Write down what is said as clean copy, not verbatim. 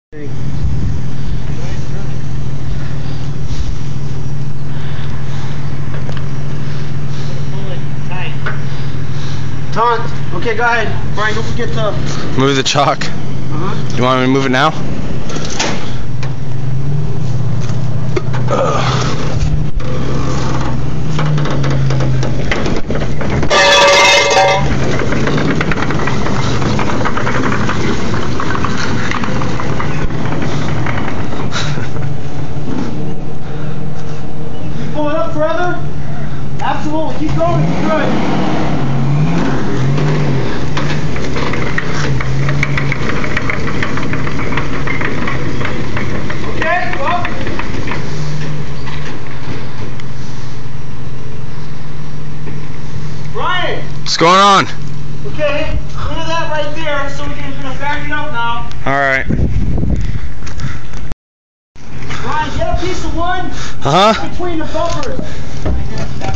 Taunt. Okay, go ahead. Brian, don't forget to move the chalk. You want me to move it now? Keep going up further. Absolutely. Keep going. You're good. Brian! What's going on? Okay, look at that right there, so we're gonna back it up now. Alright. Brian, get a piece of wood between the bumpers.